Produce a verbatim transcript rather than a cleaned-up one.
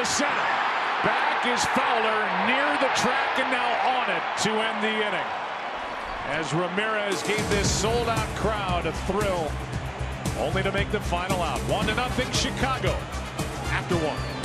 center. Back is Fowler near the track and now on it to end the inning. As Ramirez gave this sold-out crowd a thrill, only to make the final out. One to nothing Chicago after one.